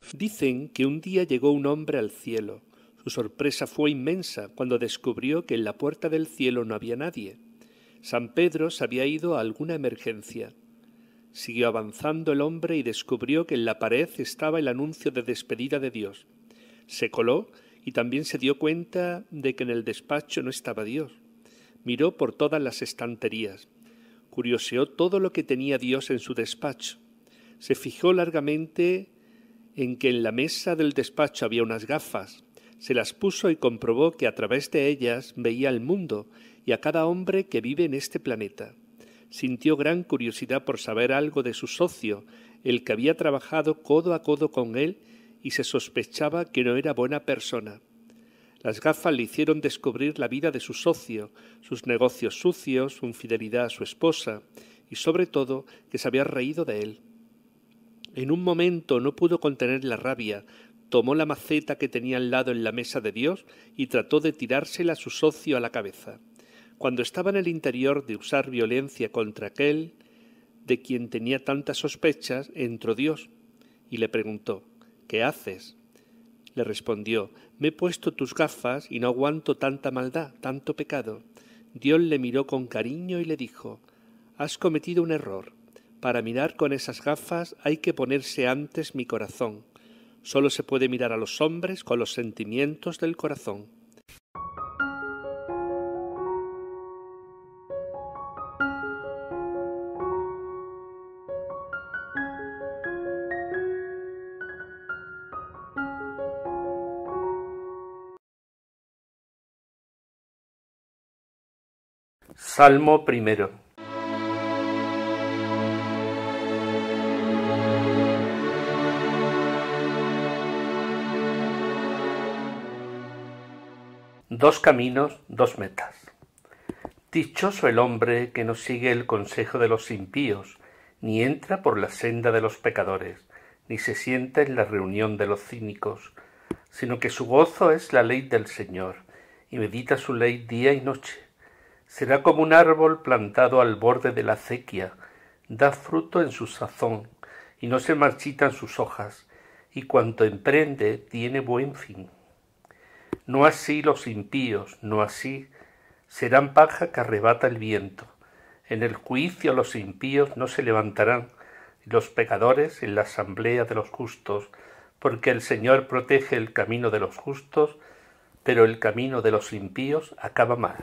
Dicen que un día llegó un hombre al cielo. Su sorpresa fue inmensa cuando descubrió que en la puerta del cielo no había nadie. San Pedro se había ido a alguna emergencia. Siguió avanzando el hombre y descubrió que en la pared estaba el anuncio de despedida de Dios. Se coló y también se dio cuenta de que en el despacho no estaba Dios. Miró por todas las estanterías. Curioseó todo lo que tenía Dios en su despacho. Se fijó largamente en que en la mesa del despacho había unas gafas. Se las puso y comprobó que a través de ellas veía el mundo y a cada hombre que vive en este planeta. Sintió gran curiosidad por saber algo de su socio, el que había trabajado codo a codo con él, y se sospechaba que no era buena persona. Las gafas le hicieron descubrir la vida de su socio, sus negocios sucios, su infidelidad a su esposa, y sobre todo que se había reído de él. En un momento no pudo contener la rabia, tomó la maceta que tenía al lado en la mesa de Dios y trató de tirársela a su socio a la cabeza. Cuando estaba en el interior de usar violencia contra aquel de quien tenía tantas sospechas, entró Dios y le preguntó: ¿qué haces? Le respondió: me he puesto tus gafas y no aguanto tanta maldad, tanto pecado. Dios le miró con cariño y le dijo: has cometido un error. Para mirar con esas gafas hay que ponerse antes mi corazón. Solo se puede mirar a los hombres con los sentimientos del corazón. Salmo primero. Dos caminos, dos metas. Dichoso el hombre que no sigue el consejo de los impíos, ni entra por la senda de los pecadores, ni se sienta en la reunión de los cínicos, sino que su gozo es la ley del Señor, y medita su ley día y noche. Será como un árbol plantado al borde de la acequia, da fruto en su sazón, y no se marchitan sus hojas, y cuanto emprende tiene buen fin. No así los impíos, no así, serán paja que arrebata el viento. En el juicio los impíos no se levantarán, y los pecadores en la asamblea de los justos, porque el Señor protege el camino de los justos, pero el camino de los impíos acaba mal.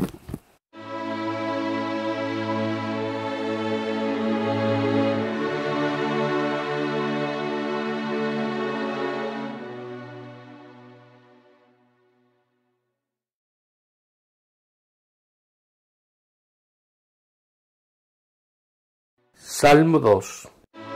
Salmo 2.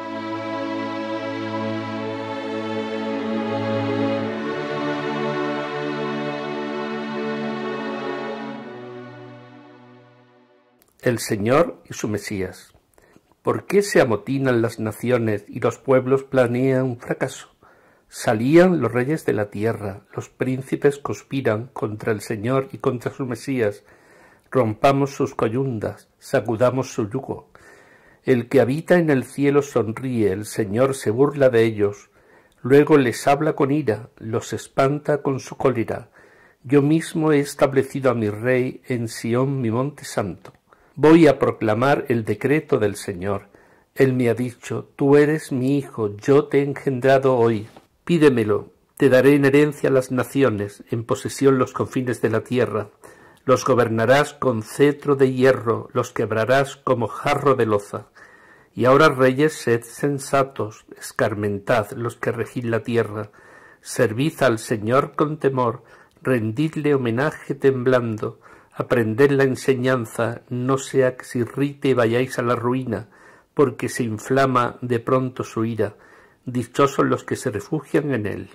El Señor y su Mesías. ¿Por qué se amotinan las naciones y los pueblos planean un fracaso? Salían los reyes de la tierra, los príncipes conspiran contra el Señor y contra su Mesías. Rompamos sus coyundas, sacudamos su yugo. El que habita en el cielo sonríe, el Señor se burla de ellos. Luego les habla con ira, los espanta con su cólera. Yo mismo he establecido a mi rey en Sión, mi monte santo. Voy a proclamar el decreto del Señor. Él me ha dicho: tú eres mi hijo, yo te he engendrado hoy. Pídemelo, te daré en herencia las naciones, en posesión los confines de la tierra. Los gobernarás con cetro de hierro, los quebrarás como jarro de loza. Y ahora, reyes, sed sensatos, escarmentad los que regís la tierra. Servid al Señor con temor, rendidle homenaje temblando. Aprended la enseñanza, no sea que se irrite y vayáis a la ruina, porque se inflama de pronto su ira. Dichosos los que se refugian en él.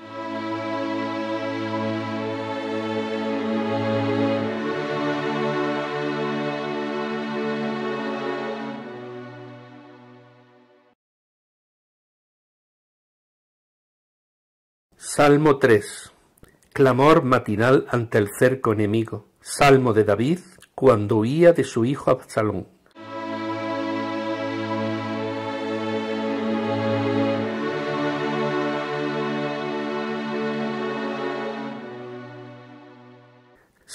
Salmo 3. Clamor matinal ante el cerco enemigo. Salmo de David cuando huía de su hijo Absalón.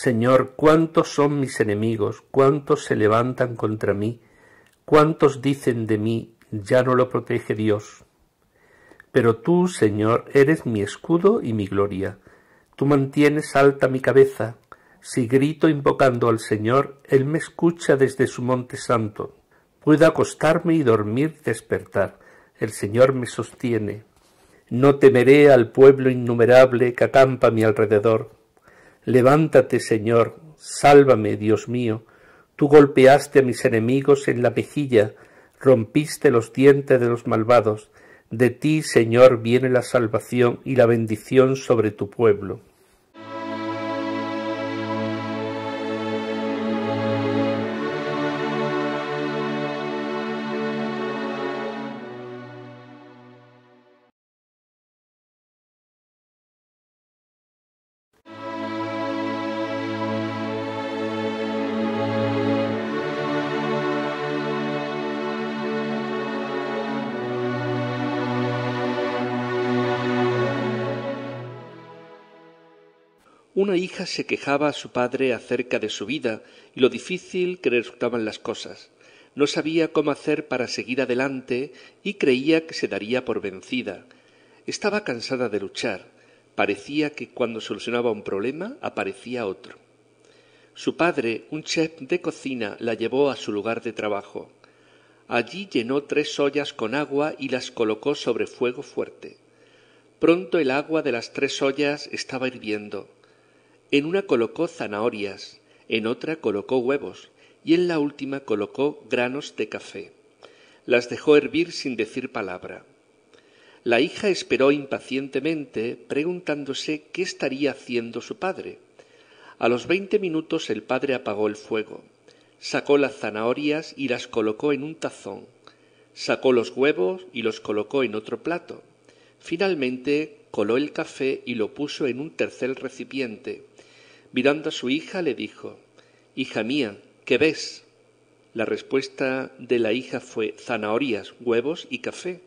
Señor, cuántos son mis enemigos, cuántos se levantan contra mí, cuántos dicen de mí, ya no lo protege Dios. Pero tú, Señor, eres mi escudo y mi gloria. Tú mantienes alta mi cabeza. Si grito invocando al Señor, Él me escucha desde su monte santo. Puedo acostarme y dormir y despertar. El Señor me sostiene. No temeré al pueblo innumerable que acampa a mi alrededor. Levántate, Señor, sálvame, Dios mío. Tú golpeaste a mis enemigos en la mejilla, rompiste los dientes de los malvados. De ti, Señor, viene la salvación y la bendición sobre tu pueblo. Una hija se quejaba a su padre acerca de su vida y lo difícil que le resultaban las cosas. No sabía cómo hacer para seguir adelante y creía que se daría por vencida. Estaba cansada de luchar. Parecía que cuando solucionaba un problema aparecía otro. Su padre, un chef de cocina, la llevó a su lugar de trabajo. Allí llenó 3 ollas con agua y las colocó sobre fuego fuerte. Pronto el agua de las 3 ollas estaba hirviendo. En una colocó zanahorias, en otra colocó huevos y en la última colocó granos de café. Las dejó hervir sin decir palabra. La hija esperó impacientemente, preguntándose qué estaría haciendo su padre. A los 20 minutos el padre apagó el fuego, sacó las zanahorias y las colocó en un tazón, sacó los huevos y los colocó en otro plato. Finalmente coló el café y lo puso en un tercer recipiente. Mirando a su hija le dijo: «Hija mía, ¿qué ves?». La respuesta de la hija fue: «Zanahorias, huevos y café».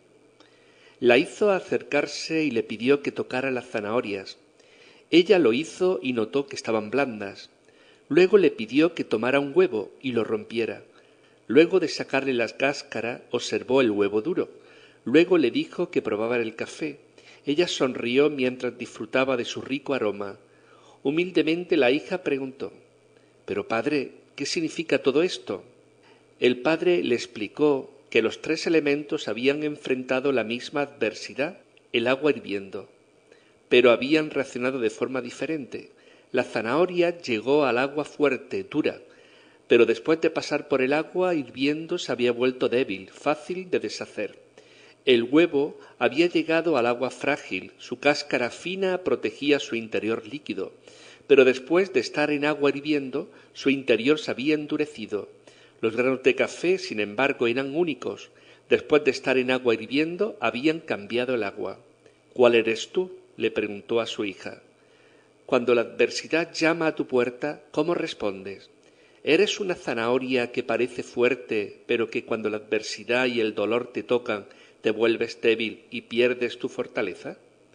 La hizo acercarse y le pidió que tocara las zanahorias. Ella lo hizo y notó que estaban blandas. Luego le pidió que tomara un huevo y lo rompiera. Luego de sacarle la cáscara, observó el huevo duro. Luego le dijo que probara el café. Ella sonrió mientras disfrutaba de su rico aroma. Humildemente la hija preguntó: «Pero padre, ¿qué significa todo esto?». El padre le explicó que los 3 elementos habían enfrentado la misma adversidad, el agua hirviendo, pero habían reaccionado de forma diferente. La zanahoria llegó al agua fuerte, dura, pero después de pasar por el agua hirviendo se había vuelto débil, fácil de deshacer. El huevo había llegado al agua frágil, su cáscara fina protegía su interior líquido, pero después de estar en agua hirviendo, su interior se había endurecido. Los granos de café, sin embargo, eran únicos. Después de estar en agua hirviendo, habían cambiado el agua. «¿Cuál eres tú?», le preguntó a su hija. «Cuando la adversidad llama a tu puerta, ¿cómo respondes? ¿Eres una zanahoria que parece fuerte, pero que cuando la adversidad y el dolor te tocan, te vuelves débil y pierdes tu fortaleza?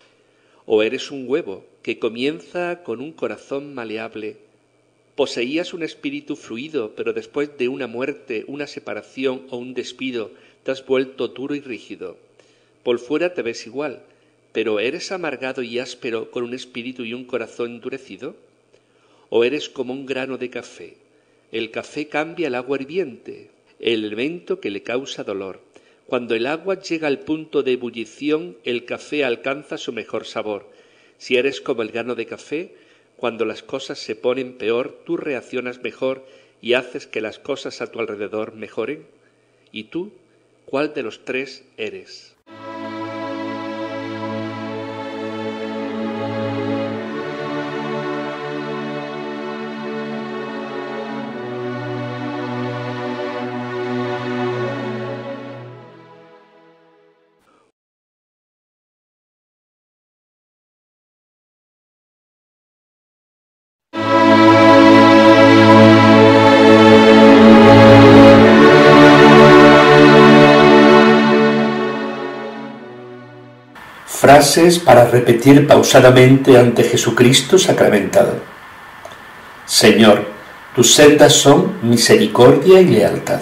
¿O eres un huevo que comienza con un corazón maleable? Poseías un espíritu fluido, pero después de una muerte, una separación o un despido, te has vuelto duro y rígido. Por fuera te ves igual, pero ¿eres amargado y áspero con un espíritu y un corazón endurecido? ¿O eres como un grano de café? El café cambia el agua hirviente, el elemento que le causa dolor. Cuando el agua llega al punto de ebullición, el café alcanza su mejor sabor. Si eres como el grano de café, cuando las cosas se ponen peor, tú reaccionas mejor y haces que las cosas a tu alrededor mejoren. ¿Y tú, cuál de los 3 eres?». Frases para repetir pausadamente ante Jesucristo sacramentado. Señor, tus sendas son misericordia y lealtad.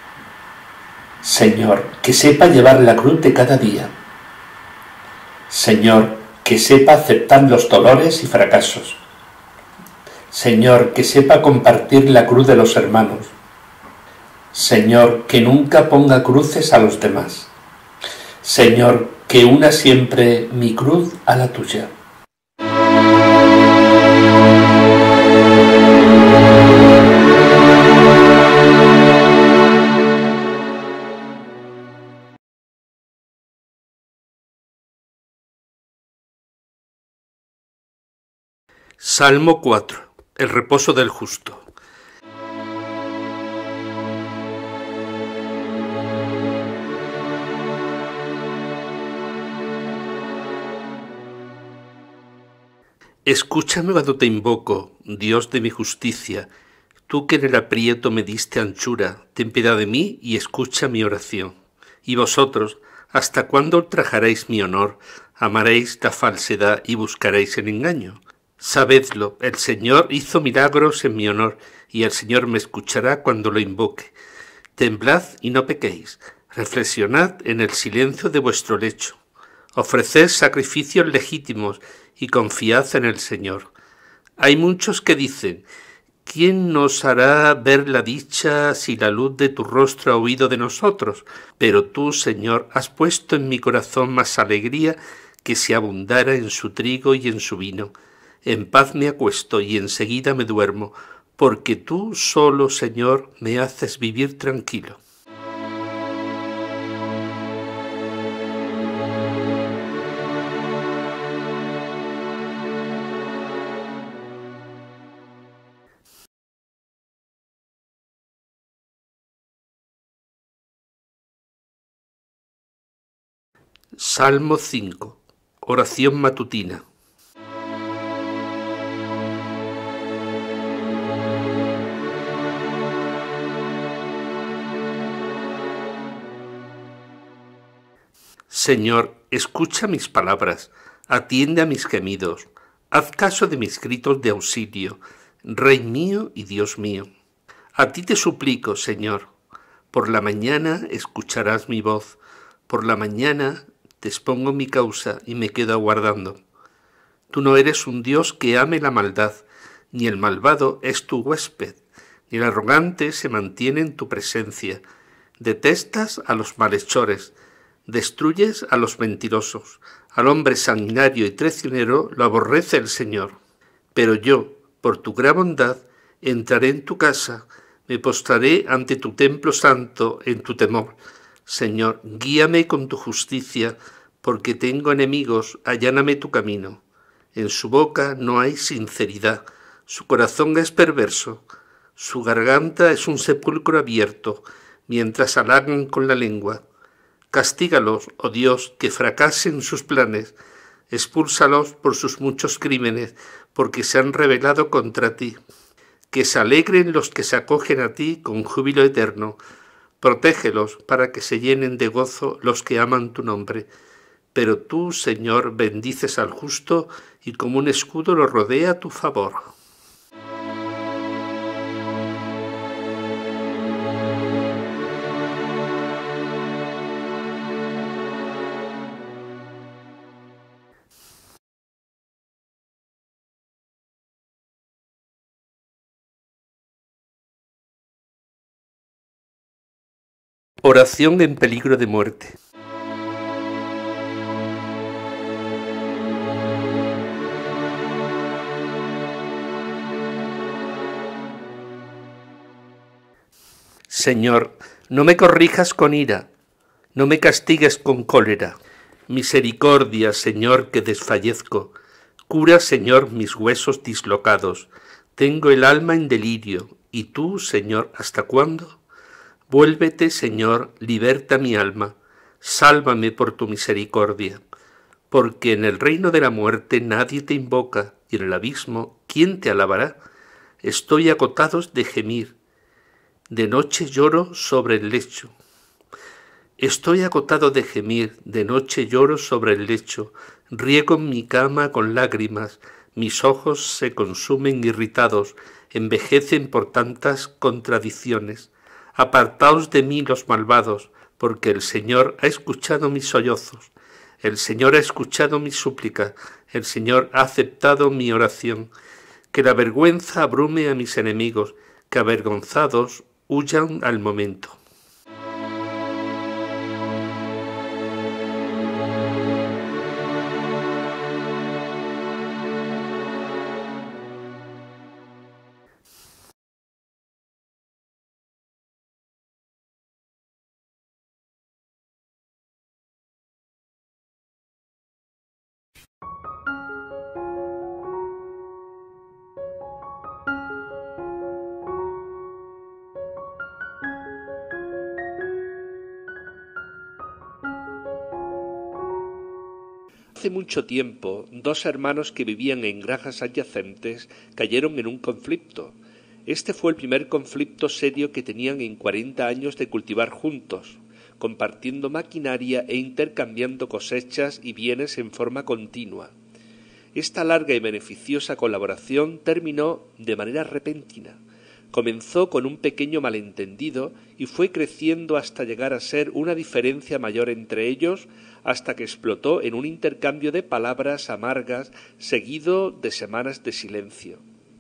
Señor, que sepa llevar la cruz de cada día. Señor, que sepa aceptar los dolores y fracasos. Señor, que sepa compartir la cruz de los hermanos. Señor, que nunca ponga cruces a los demás. Señor, que una siempre mi cruz a la tuya. Salmo 4. El reposo del justo. Escúchame cuando te invoco, Dios de mi justicia. Tú que en el aprieto me diste anchura, ten piedad de mí y escucha mi oración. Y vosotros, ¿hasta cuándo ultrajaréis mi honor? Amaréis la falsedad y buscaréis el engaño. Sabedlo, el Señor hizo milagros en mi honor, y el Señor me escuchará cuando lo invoque. Temblad y no pequéis, reflexionad en el silencio de vuestro lecho. Ofreced sacrificios legítimos y confiad en el Señor. Hay muchos que dicen, ¿quién nos hará ver la dicha si la luz de tu rostro ha huido de nosotros? Pero tú, Señor, has puesto en mi corazón más alegría que si abundara en su trigo y en su vino. En paz me acuesto y enseguida me duermo, porque tú solo, Señor, me haces vivir tranquilo. Salmo 5. Oración matutina. Señor, escucha mis palabras, atiende a mis gemidos, haz caso de mis gritos de auxilio, Rey mío y Dios mío. A ti te suplico, Señor, por la mañana escucharás mi voz, por la mañana te expongo mi causa y me quedo aguardando. Tú no eres un Dios que ame la maldad, ni el malvado es tu huésped, ni el arrogante se mantiene en tu presencia. Detestas a los malhechores, destruyes a los mentirosos, al hombre sanguinario y traicionero lo aborrece el Señor. Pero yo, por tu gran bondad, entraré en tu casa, me postraré ante tu templo santo en tu temor. Señor, guíame con tu justicia, porque tengo enemigos, alláname tu camino. En su boca no hay sinceridad, su corazón es perverso, su garganta es un sepulcro abierto, mientras halagan con la lengua. Castígalos, oh Dios, que fracasen sus planes, expúlsalos por sus muchos crímenes, porque se han rebelado contra ti. Que se alegren los que se acogen a ti con júbilo eterno. Protégelos para que se llenen de gozo los que aman tu nombre. Pero tú, Señor, bendices al justo y como un escudo lo rodea tu favor. Oración en peligro de muerte. Señor, no me corrijas con ira, no me castigues con cólera. Misericordia, Señor, que desfallezco. Cura, Señor, mis huesos dislocados. Tengo el alma en delirio. ¿Y tú, Señor, hasta cuándo? Vuélvete, Señor, liberta mi alma, sálvame por tu misericordia, porque en el reino de la muerte nadie te invoca, y en el abismo, ¿quién te alabará? Estoy agotado de gemir, de noche lloro sobre el lecho. Estoy agotado de gemir, de noche lloro sobre el lecho, riego mi cama con lágrimas, mis ojos se consumen irritados, envejecen por tantas contradicciones. Apartaos de mí los malvados, porque el Señor ha escuchado mis sollozos, el Señor ha escuchado mis súplicas, el Señor ha aceptado mi oración. Que la vergüenza abrume a mis enemigos, que avergonzados huyan al momento. Hace mucho tiempo, dos hermanos que vivían en granjas adyacentes cayeron en un conflicto. Este fue el primer conflicto serio que tenían en 40 años de cultivar juntos, compartiendo maquinaria e intercambiando cosechas y bienes en forma continua. Esta larga y beneficiosa colaboración terminó de manera repentina. Comenzó con un pequeño malentendido y fue creciendo hasta llegar a ser una diferencia mayor entre ellos, hasta que explotó en un intercambio de palabras amargas seguido de semanas de silencio.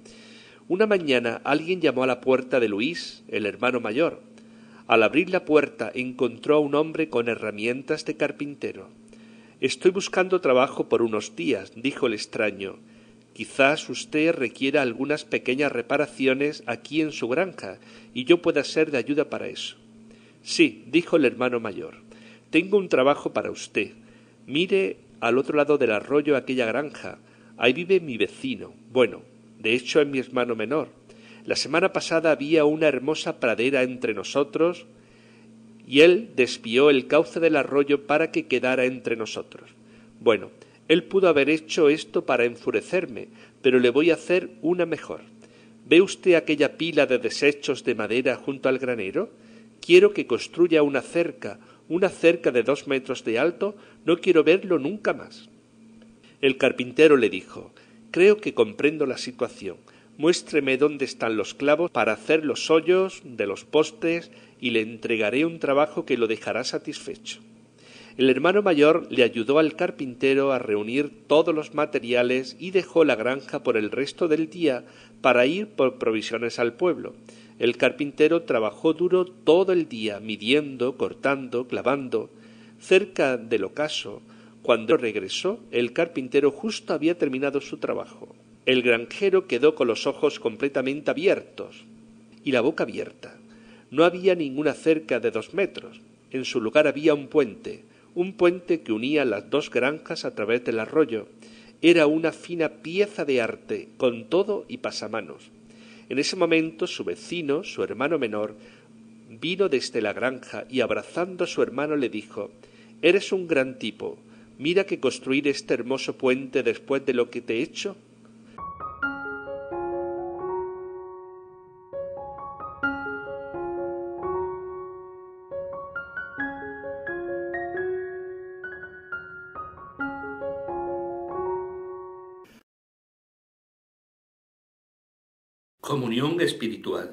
Una mañana alguien llamó a la puerta de Luis, el hermano mayor. Al abrir la puerta encontró a un hombre con herramientas de carpintero. «Estoy buscando trabajo por unos días», dijo el extraño. «Quizás usted requiera algunas pequeñas reparaciones aquí en su granja, y yo pueda ser de ayuda para eso». «Sí», dijo el hermano mayor, «tengo un trabajo para usted. Mire al otro lado del arroyo aquella granja. Ahí vive mi vecino. Bueno, de hecho es mi hermano menor. La semana pasada había una hermosa pradera entre nosotros, y él desvió el cauce del arroyo para que quedara entre nosotros. Bueno, él pudo haber hecho esto para enfurecerme, pero le voy a hacer una mejor. ¿Ve usted aquella pila de desechos de madera junto al granero? Quiero que construya una cerca de 2 metros de alto, no quiero verlo nunca más». El carpintero le dijo: «Creo que comprendo la situación. Muéstreme dónde están los clavos para hacer los hoyos de los postes y le entregaré un trabajo que lo dejará satisfecho». El hermano mayor le ayudó al carpintero a reunir todos los materiales y dejó la granja por el resto del día para ir por provisiones al pueblo. El carpintero trabajó duro todo el día, midiendo, cortando, clavando. Cerca del ocaso, cuando regresó, el carpintero justo había terminado su trabajo. El granjero quedó con los ojos completamente abiertos y la boca abierta. No había ninguna cerca de 2 metros. En su lugar había un puente que unía las 2 granjas a través del arroyo. Era una fina pieza de arte, con todo y pasamanos. En ese momento su vecino, su hermano menor, vino desde la granja y abrazando a su hermano le dijo: «Eres un gran tipo. Mira que construir este hermoso puente después de lo que te he hecho». Comunión espiritual.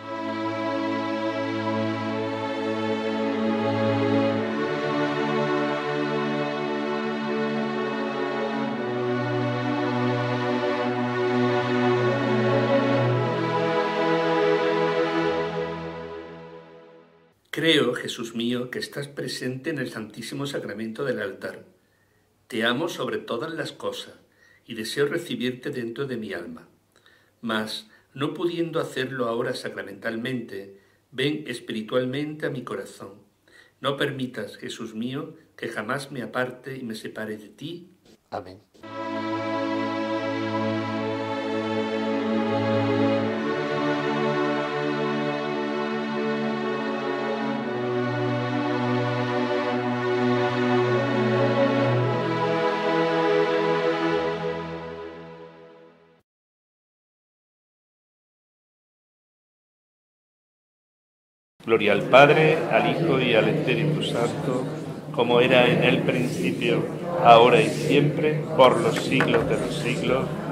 Creo, Jesús mío, que estás presente en el Santísimo Sacramento del altar. Te amo sobre todas las cosas y deseo recibirte dentro de mi alma. Mas, no pudiendo hacerlo ahora sacramentalmente, ven espiritualmente a mi corazón. No permitas, Jesús mío, que jamás me aparte y me separe de ti. Amén. Gloria al Padre, al Hijo y al Espíritu Santo, como era en el principio, ahora y siempre, por los siglos de los siglos.